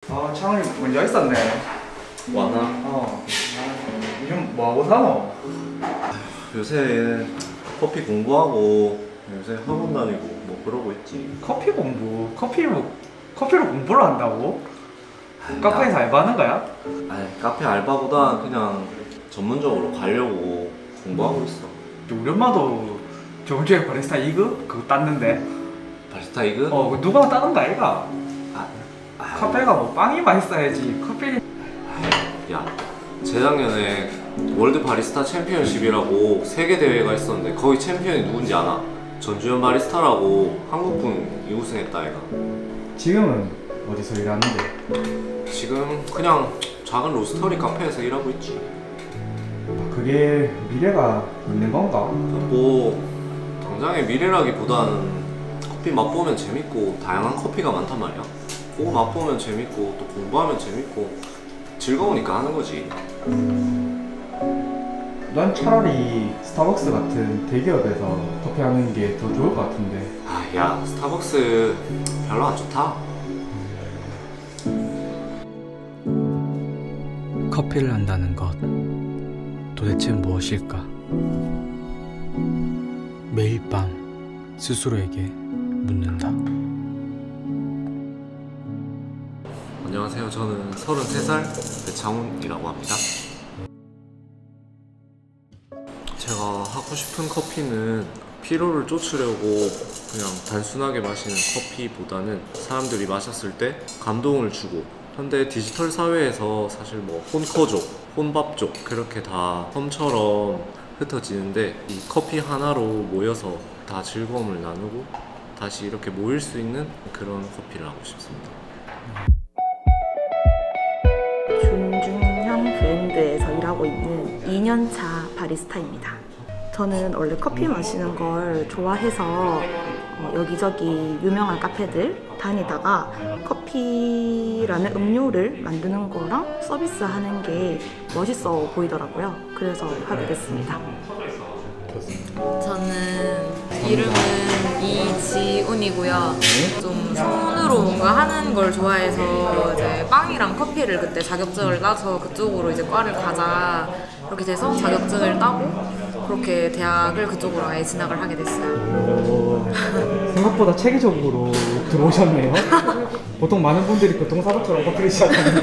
아, 창원이 먼저 있었네. 왔나? 요즘 뭐하고 사노? 요새 커피 공부하고 요새 학원 다니고 뭐 그러고 있지. 커피 공부? 커피로 공부를 한다고? 카페에서 알바하는 거야? 아니, 카페 알바보다 그냥 전문적으로 가려고 공부하고 있어. 우리 엄마도 저번 주에 바리스타 2급? 그거 땄는데. 바리스타 이거? 그거 누가 따는 거 아이가? 아, 카페가 뭐 빵이 맛있어야지 커피. 야, 재작년에 월드 바리스타 챔피언십이라고 세계 대회가 있었는데 거기 챔피언이 누군지 아나? 전주현 바리스타라고 한국분이 우승했다 애가. 지금은 어디서 일하는데? 지금 그냥 작은 로스터리 카페에서 일하고 있지. 그게 미래가 있는 건가? 뭐 당장의 미래라기보다는 커피 맛보면 재밌고 다양한 커피가 많단 말이야. 그거 맛보면 재밌고 또 공부하면 재밌고 즐거우니까 하는 거지. 난 차라리 스타벅스 같은 대기업에서 커피 하는 게 더 좋을 것 같은데. 아, 야, 스타벅스 별로 안 좋다. 커피를 한다는 것 도대체 무엇일까? 매일 밤 스스로에게 묻는다. 안녕하세요. 저는 33살 배창훈이라고 합니다. 제가 하고 싶은 커피는 피로를 쫓으려고 그냥 단순하게 마시는 커피보다는 사람들이 마셨을 때 감동을 주고, 현대 디지털 사회에서 사실 뭐 혼커족, 혼밥족 그렇게 다 섬처럼 흩어지는데 이 커피 하나로 모여서 다 즐거움을 나누고 다시 이렇게 모일 수 있는 그런 커피를 하고 싶습니다. 준중형 브랜드에서 일하고 있는 2년차 바리스타입니다. 저는 원래 커피 마시는 걸 좋아해서 여기저기 유명한 카페들 다니다가 커피라는 음료를 만드는 거랑 서비스하는 게 멋있어 보이더라고요. 그래서 하게 됐습니다. 저는 이름은 이지훈이고요. 좀 손으로 뭔가 하는 걸 좋아해서 이제 빵이랑 커피를 그때 자격증을 따서 그쪽으로 이제 과를 가자 이렇게 돼서 자격증을 따고 그렇게 대학을 그쪽으로 아예 진학을 하게 됐어요. 생각보다 체계적으로 들어오셨네요. 보통 많은 분들이 교통사고처럼 커피를 시작하는데.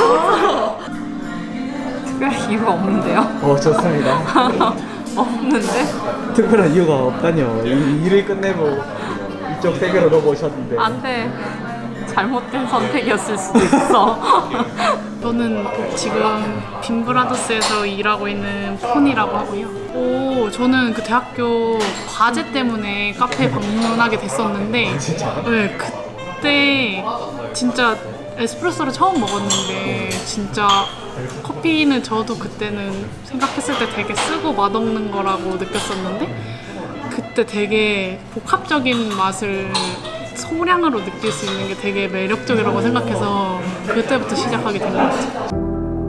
특별한 이유가 없는데요? 좋습니다. 없는데? 특별한 이유가 없다뇨. 일을 끝내고 이쪽 세계로 넘어오셨는데. 안 돼. 잘못된 선택이었을 수도 있어. 저는 지금 빈브라더스에서 일하고 있는 폰이라고 하고요. 저는 그 대학교 과제 때문에 카페 방문하게 됐었는데 네, 그때 진짜 에스프레소를 처음 먹었는데 진짜 커피는 저도 그때는 생각했을 때 되게 쓰고 맛없는 거라고 느꼈었는데 그때 되게 복합적인 맛을 소량으로 느낄 수 있는 게 되게 매력적이라고 생각해서 그때부터 시작하게 된 것 같아요.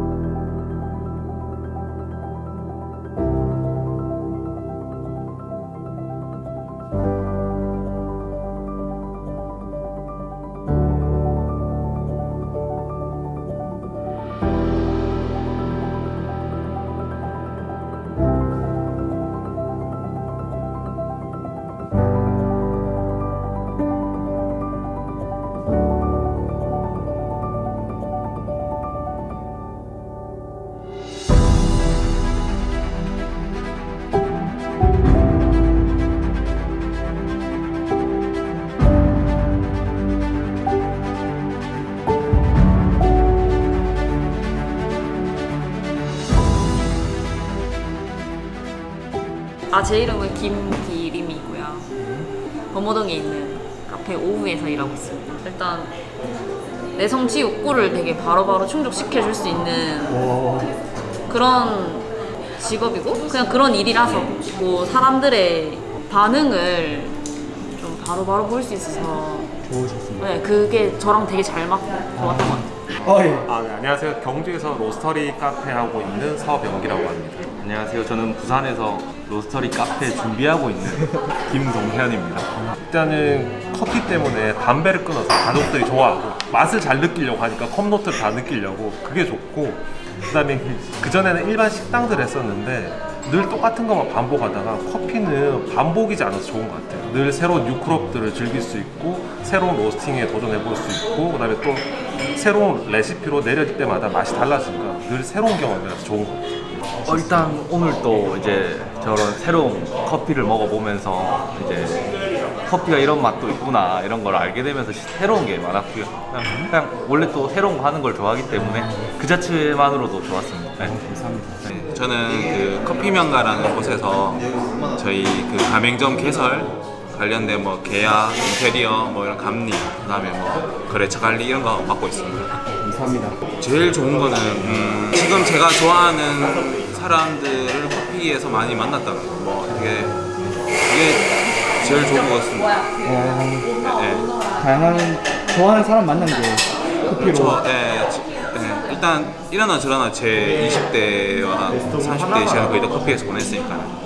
제 이름은 김기림이고요. 범어동에 있는 카페 오후에서 일하고 있습니다. 일단 내 성취 욕구를 되게 바로바로 충족시켜줄 수 있는 그런 직업이고 그냥 그런 일이라서 뭐 사람들의 반응을 좀 바로바로 볼 수 있어서 좋으셨습니다. 네, 그게 저랑 되게 잘 맞고 좋았던 것 같아요. 예. 네, 안녕하세요. 경주에서 로스터리 카페 하고 있는 서병기라고 합니다. 안녕하세요. 저는 부산에서 로스터리 카페 준비하고 있는 김동현입니다. 일단은 커피 때문에 담배를 끊어서 가족들이 좋아하고 맛을 잘 느끼려고 하니까 컵노트를 다 느끼려고 그게 좋고, 그다음에 그전에는 일반 식당들 했었는데 늘 똑같은 것만 반복하다가 커피는 반복이지 않아서 좋은 것 같아요. 늘 새로운 뉴크롭들을 즐길 수 있고 새로운 로스팅에 도전해 볼 수 있고, 그다음에 또 새로운 레시피로 내려질 때마다 맛이 달라지니까 늘 새로운 경험이라서 좋은 것 같아요. 일단 오늘 또 이제 저런 새로운 커피를 먹어보면서 이제 커피가 이런 맛도 있구나 이런 걸 알게 되면서 새로운 게 많았고요. 그냥 원래 또 새로운 거 하는 걸 좋아하기 때문에 그 자체만으로도 좋았습니다. 네. 감사합니다. 네, 저는 그 커피명가라는 곳에서 저희 그 가맹점 개설 관련된 뭐 계약, 인테리어, 뭐 이런 감리, 그다음에 뭐 거래처 관리 이런 거 맡고 있습니다. 감사합니다. 제일 좋은 거는 지금 제가 좋아하는 사람들을 커피에서 많이 만났다는 거. 뭐 되게 이게 제일 좋은 것 같습니다. 네. 다양한 좋아하는 사람 만난 게 커피로. 일단 이러나 저러나 제 20대와 30대의 시간을 거의 다 커피에서 보냈으니까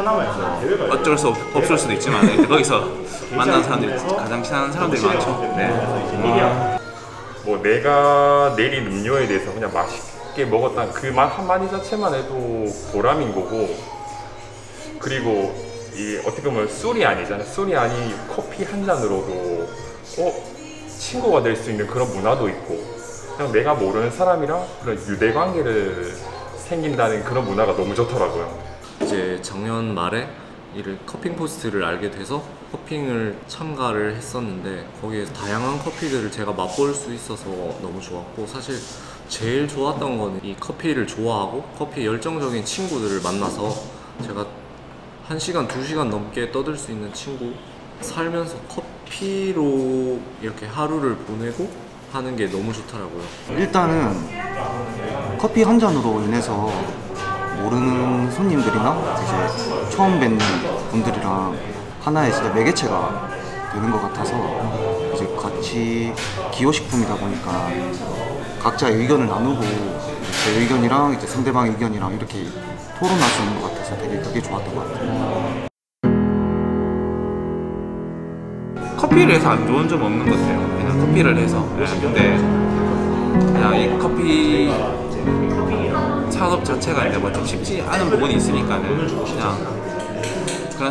어쩔 수 없을 수도 있지만 거기서 만난 사람들이 가장 친한 사람들이 많죠. 네. 뭐 내가 내린 음료에 대해서 그냥 맛있게 먹었다는 그 말 한마디 자체만 해도 보람인 거고, 그리고 이 어떻게 보면 술이 아니잖아요. 술이 아닌 커피 한 잔으로도 친구가 될 수 있는 그런 문화도 있고, 그냥 내가 모르는 사람이랑 그런 유대관계를 생긴다는 그런 문화가 너무 좋더라고요. 이제 작년 말에 이를 커핑 포스트를 알게 돼서 커핑을 참가를 했었는데, 거기에서 다양한 커피들을 제가 맛볼 수 있어서 너무 좋았고, 사실 제일 좋았던 거는 이 커피를 좋아하고 커피에 열정적인 친구들을 만나서 제가 1시간, 2시간 넘게 떠들 수 있는 친구, 살면서 커피로 이렇게 하루를 보내고 하는 게 너무 좋더라고요. 일단은 커피 한 잔으로 인해서 모르는 손님들이나 이제 처음 뵙는 분들이랑 하나의 진짜 매개체가 되는 것 같아서 이제 같이 기호식품이다 보니까 각자의 의견을 나누고 제 의견이랑 이제 상대방의 의견이랑 이렇게 토론할 수 있는 것 같아서 되게 그게 좋았던 것 같아요. 커피를 해서 안 좋은 점 없는 것 같아요. 그냥 커피를 해서. 근데 그냥 이 커피 산업 자체가 이제 뭐 좀 쉽지 않은 부분이 있으니까는 그냥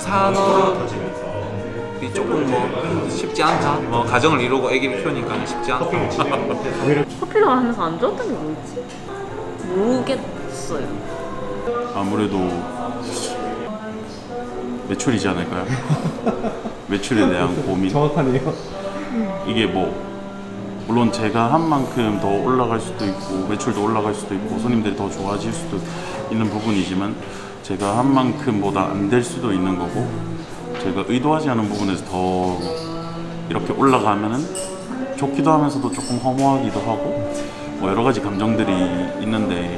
산업이 조금 뭐 쉽지 않다. 뭐 가정을 이루고 아기를 키우니까 쉽지 않다. 커피를 하면서 안 좋았던 게 뭐였지? 모르겠어요. 아무래도 매출이지 않을까요? 매출에 대한 고민. 정확하네요. 이게 뭐 물론 제가 한 만큼 더 올라갈 수도 있고 매출도 올라갈 수도 있고 손님들이 더 좋아질 수도 있는 부분이지만, 제가 한 만큼보다 안 될 수도 있는 거고, 제가 의도하지 않은 부분에서 더 이렇게 올라가면은 좋기도 하면서도 조금 허무하기도 하고 뭐 여러 가지 감정들이 있는데,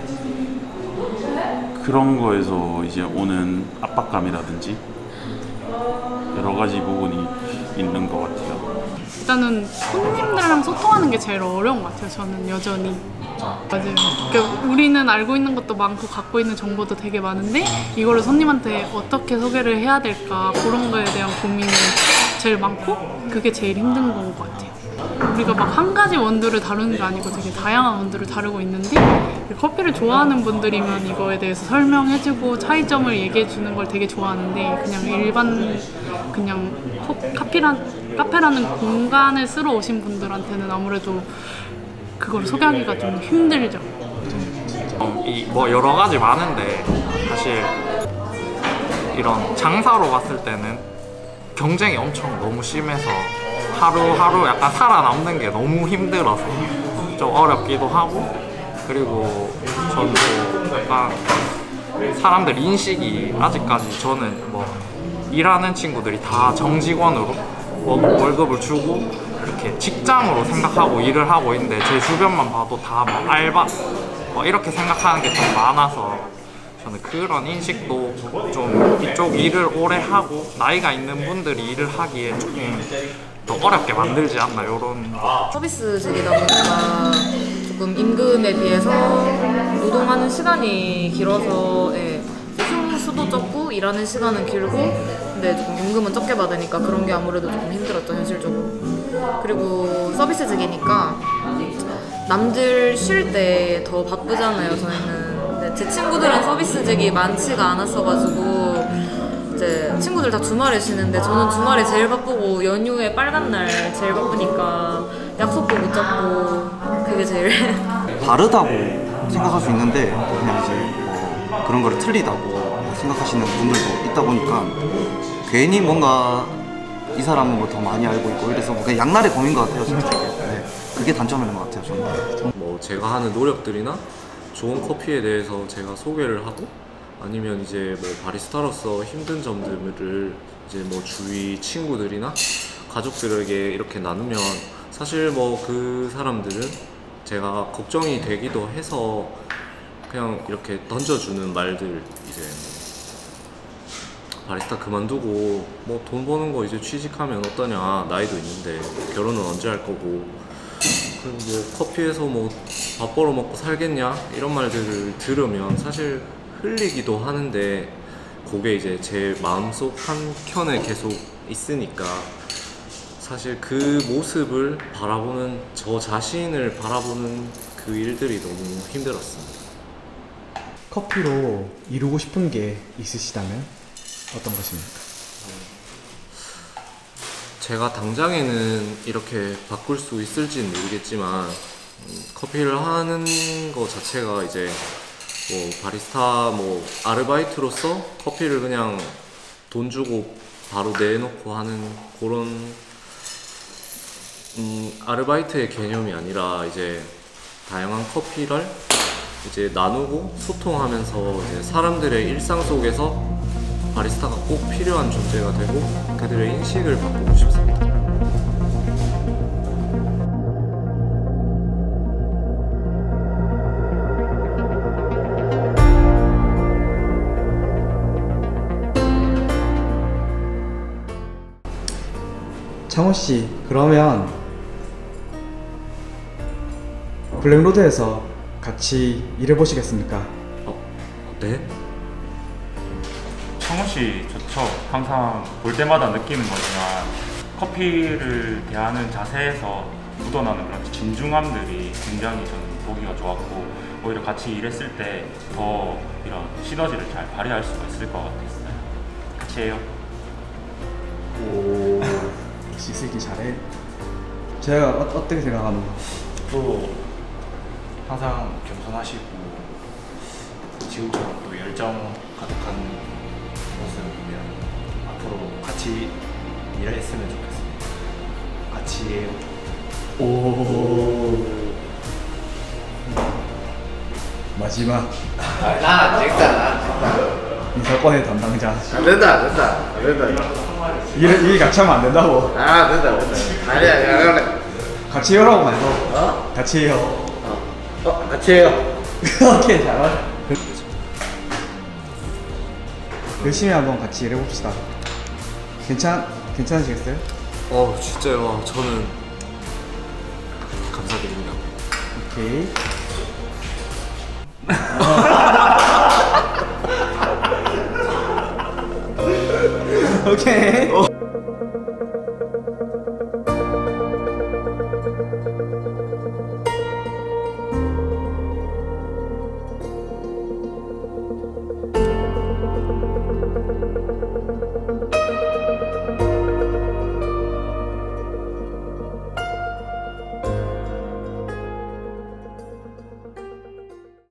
그런 거에서 이제 오는 압박감이라든지 여러 가지 부분이 있는 것 같아요. 일단은 손님들이랑 소통하는 게 제일 어려운 것 같아요. 저는 여전히. 맞아요. 그러니까 우리는 알고 있는 것도 많고 갖고 있는 정보도 되게 많은데 이거를 손님한테 어떻게 소개를 해야 될까, 그런 거에 대한 고민이 제일 많고 그게 제일 힘든 건 것 같아요. 우리가 막 한 가지 원두를 다루는 게 아니고 되게 다양한 원두를 다루고 있는데, 커피를 좋아하는 분들이면 이거에 대해서 설명해주고 차이점을 얘기해주는 걸 되게 좋아하는데, 그냥 일반 그냥 카페라는 공간을 쓰러 오신 분들한테는 아무래도 그걸 소개하기가 좀 힘들죠. 뭐 여러 가지 많은데 사실 이런 장사로 봤을 때는 경쟁이 엄청 너무 심해서 하루하루 약간 살아남는 게 너무 힘들어서 좀 어렵기도 하고, 그리고 저는 약간 사람들 인식이 아직까지, 저는 뭐 일하는 친구들이 다 정직원으로 월급을 주고 이렇게 직장으로 생각하고 일을 하고 있는데, 제 주변만 봐도 다 뭐 알바 이렇게 생각하는 게 좀 많아서, 저는 그런 인식도 좀 이쪽 일을 오래 하고 나이가 있는 분들이 일을 하기에 조금 더 어렵게 만들지 않나, 이런 서비스직이다 보니까 임금에 비해서 노동하는 시간이 길어서 수도 적고 일하는 시간은 길고 근데 조금 임금은 적게 받으니까 그런 게 아무래도 조금 힘들었죠, 현실적으로. 그리고 서비스직이니까 남들 쉴 때 더 바쁘잖아요, 저희는. 근데 제 친구들은 서비스직이 많지가 않았어가지고 이제 친구들 다 주말에 쉬는데 저는 주말에 제일 바쁘고 연휴에 빨간 날 제일 바쁘니까 약속도 못 잡고 그게 제일 다르다고 생각할 수 있는데 그냥 이제 뭐 그런 거를 틀리다고 생각하시는 분들도 있다 보니까 괜히 뭔가 이 사람은 뭐 더 많이 알고 있고 이래서 뭐 그냥 양날의 검인 것 같아요, 진짜. 네. 그게 단점인 것 같아요, 저는. 뭐 제가 하는 노력들이나 좋은 커피에 대해서 제가 소개를 하고 아니면 이제 뭐 바리스타로서 힘든 점들을 이제 뭐 주위 친구들이나 가족들에게 이렇게 나누면 사실 뭐 그 사람들은 제가 걱정이 되기도 해서 그냥 이렇게 던져주는 말들 이제 바리스타 그만두고 뭐 돈 버는 거 이제 취직하면 어떠냐, 나이도 있는데 결혼은 언제 할 거고 그리고 뭐 커피에서 뭐 밥 벌어 먹고 살겠냐 이런 말들을 들으면 사실 흘리기도 하는데 그게 이제 제 마음속 한켠에 계속 있으니까 사실 그 모습을 바라보는 저 자신을 바라보는 그 일들이 너무 힘들었습니다. 커피로 이루고 싶은 게 있으시다면 어떤 것입니까? 제가 당장에는 이렇게 바꿀 수 있을지는 모르겠지만 커피를 하는 거 자체가 이제 뭐 바리스타 뭐 아르바이트로서 커피를 그냥 돈 주고 바로 내놓고 하는 그런 아르바이트의 개념이 아니라 이제 다양한 커피를 이제 나누고 소통하면서 이제 사람들의 일상 속에서 바리스타가 꼭 필요한 존재가 되고 그들의 인식을 바꾸고 싶습니다. 창호씨, 그러면 블랙로드에서 같이 일해보시겠습니까? 네? 창호씨 좋죠. 항상 볼 때마다 느끼는 거지만 커피를 대하는 자세에서 묻어나는 그런 진중함들이 굉장히 저는 보기가 좋았고 오히려 같이 일했을 때 더 이런 시너지를 잘 발휘할 수가 있을 것 같았어요. 같이 해요. 오, 역시 쓰기 잘해. 제가 어떻게 생각하는 거? 또 항상 겸손하시고 지금처럼 또 열정 가득한 모습이면 앞으로 같이 일했으면 좋겠습니다. 같이 해요. 오. 마지막. 나 찍다. 인사권의 담당자. 안 된다. 일 같이 하면 안 된다고. 안 된다. 아니야. 같이 해요라고 말고. 같이 해요. 같이 해요. 오케이, 잘하네. 열심히 한번 같이 일해봅시다. 괜찮으시겠어요? 진짜요. 저는 감사드립니다. 오케이. 오케이.